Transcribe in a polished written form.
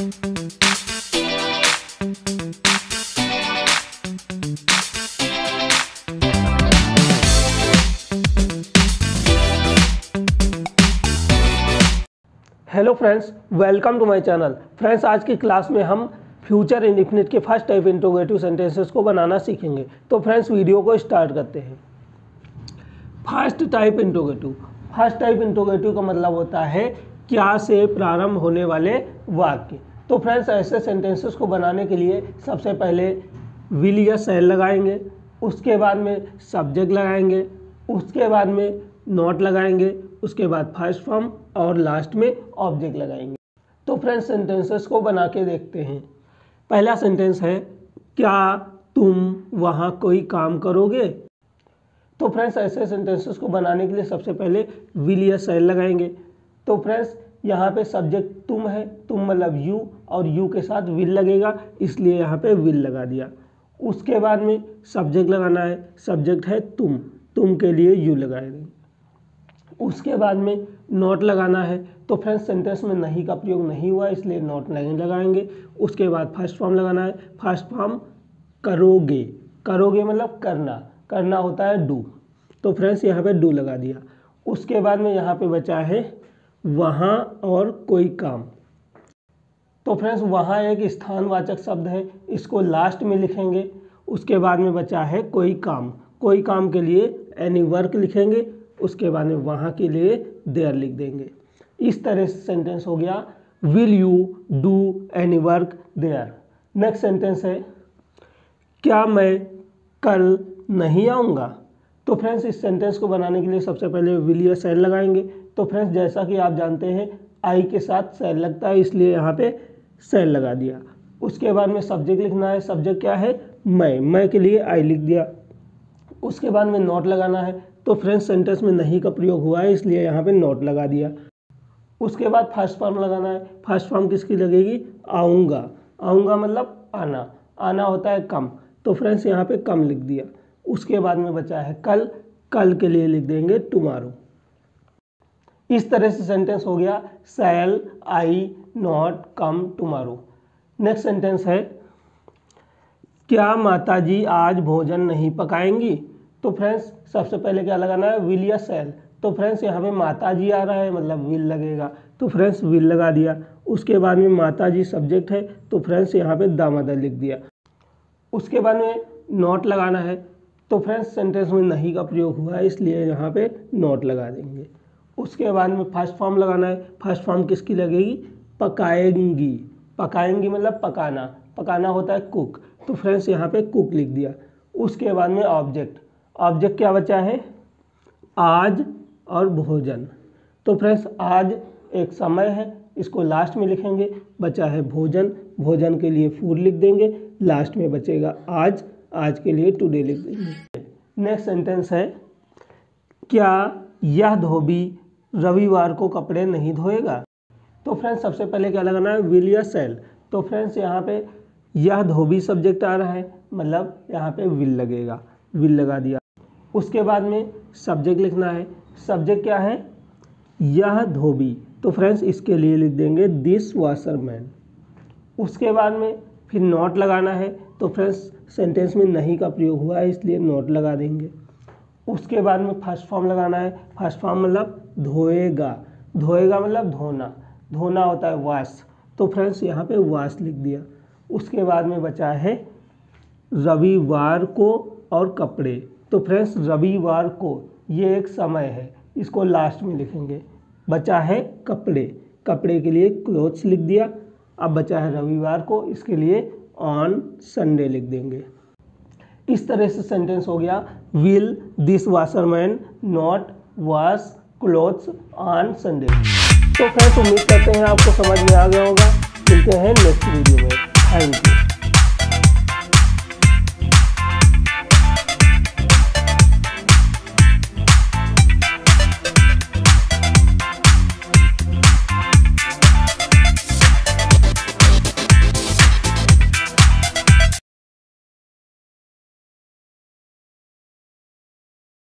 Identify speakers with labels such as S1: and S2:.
S1: Hello friends, welcome to my channel. Friends, आज की class में हम फ्यूचर इंडेफिनिट के फर्स्ट टाइप इंट्रोगेटिव सेंटेंसेस को बनाना सीखेंगे। तो फ्रेंड्स, वीडियो को स्टार्ट करते हैं। फर्स्ट टाइप इंट्रोगेटिव का मतलब होता है क्या से प्रारंभ होने वाले वाक्य। तो फ्रेंड्स, ऐसे सेंटेंसेस को बनाने के लिए सबसे पहले विल या शैल लगाएंगे, उसके बाद में सब्जेक्ट लगाएंगे, उसके बाद में नॉट लगाएंगे, उसके बाद फर्स्ट फॉर्म और लास्ट में ऑब्जेक्ट लगाएंगे। तो फ्रेंड्स, सेंटेंसेस को बना के देखते हैं। पहला सेंटेंस है, क्या तुम वहाँ कोई काम करोगे। तो फ्रेंड्स, ऐसे सेंटेंसेस को बनाने के लिए सबसे पहले विल या शैल लगाएंगे। तो फ्रेंड्स, यहाँ पे सब्जेक्ट तुम है, तुम मतलब यू, और यू के साथ विल लगेगा, इसलिए यहाँ पे विल लगा दिया। उसके बाद में सब्जेक्ट लगाना है, सब्जेक्ट है तुम के लिए यू लगाएंगे। उसके बाद में नॉट लगाना है। तो फ्रेंड्स, सेंटेंस में नहीं का प्रयोग नहीं हुआ, इसलिए नॉट नहीं लगाएंगे। उसके बाद फर्स्ट फॉर्म लगाना है, फर्स्ट फॉर्म करोगे मतलब करना होता है डू। तो फ्रेंड्स, यहाँ पे डू लगा दिया। उसके बाद में यहाँ पे बचा है वहाँ और कोई काम। तो फ्रेंड्स, वहाँ एक स्थानवाचक शब्द है, इसको लास्ट में लिखेंगे। उसके बाद में बचा है कोई काम के लिए एनी वर्क लिखेंगे। उसके बाद में वहाँ के लिए देयर लिख देंगे। इस तरह से सेंटेंस हो गया, will you do any work there. Next sentence है, क्या मैं कल नहीं आऊँगा। तो फ्रेंड्स, इस सेंटेंस को बनाने के लिए सबसे पहले विल या शैल लगाएंगे। तो फ्रेंड्स, जैसा कि आप जानते हैं आई के साथ शैल लगता है, इसलिए यहाँ पे शैल लगा दिया। उसके बाद में सब्जेक्ट लिखना है, सब्जेक्ट क्या है मैं के लिए आई लिख दिया। उसके बाद में नॉट लगाना है। तो फ्रेंड्स, सेंटेंस में नहीं का प्रयोग हुआ है, इसलिए यहाँ पे नॉट लगा दिया। उसके बाद फर्स्ट फॉर्म लगाना है। फर्स्ट फॉर्म किसकी लगेगी, आऊँगा मतलब आना होता है कम। तो फ्रेंड्स, यहाँ पे कम लिख दिया। उसके बाद में बचा है कल के लिए लिख देंगे टुमारो। इस तरह से सेंटेंस हो गया, shall I not come tomorrow. Next sentence है, क्या माताजी आज भोजन नहीं पकाएंगी। तो फ्रेंड्स, सबसे पहले क्या लगाना है, विल या शैल। तो फ्रेंड्स, यहाँ पे माताजी आ रहा है मतलब विल लगेगा, तो फ्रेंड्स विल लगा दिया। उसके बाद में माताजी सब्जेक्ट है, तो फ्रेंड्स यहाँ पे दामाद लिख दिया। उसके बाद में नॉट लगाना है। तो फ्रेंड्स, सेंटेंस में नहीं का प्रयोग हुआ है, इसलिए यहाँ पे नॉट लगा देंगे। उसके बाद में फर्स्ट फॉर्म लगाना है। फर्स्ट फॉर्म किसकी लगेगी, पकाएंगी मतलब पकाना होता है कुक। तो फ्रेंड्स, यहाँ पे कुक लिख दिया। उसके बाद में ऑब्जेक्ट क्या बचा है, आज और भोजन। तो फ्रेंड्स, आज एक समय है, इसको लास्ट में लिखेंगे। बचा है भोजन के लिए फूड लिख देंगे। लास्ट में बचेगा आज के लिए टुडे लिख देंगे। नेक्स्ट सेंटेंस है, क्या यह धोबी रविवार को कपड़े नहीं धोएगा। तो फ्रेंड्स, सबसे पहले क्या लगाना है, विल या शैल। तो फ्रेंड्स, यहाँ पे यह धोबी सब्जेक्ट आ रहा है, मतलब यहाँ पे विल लगेगा, विल लगा दिया। उसके बाद में सब्जेक्ट लिखना है। सब्जेक्ट क्या है, यह धोबी। तो फ्रेंड्स, इसके लिए लिख देंगे दिस वाशरमैन। उसके बाद में फिर नॉट लगाना है। तो फ्रेंड्स, सेंटेंस में नहीं का प्रयोग हुआ है, इसलिए नॉट लगा देंगे। उसके बाद में फर्स्ट फॉर्म लगाना है। फर्स्ट फॉर्म मतलब धोएगा मतलब धोना होता है वॉश। तो फ्रेंड्स, यहाँ पे वॉश लिख दिया। उसके बाद में बचा है रविवार को और कपड़े। तो फ्रेंड्स, रविवार को ये एक समय है, इसको लास्ट में लिखेंगे। बचा है कपड़े के लिए क्लोथ्स लिख दिया। अब बचा है रविवार को, इसके लिए ऑन संडे लिख देंगे। इस तरह से सेंटेंस हो गया, will this washerman not wash clothes on Sunday. तो फ्रेंड्स, उम्मीद करते हैं आपको समझ में आ गया होगा। मिलते हैं नेक्स्ट वीडियो में। Thank you.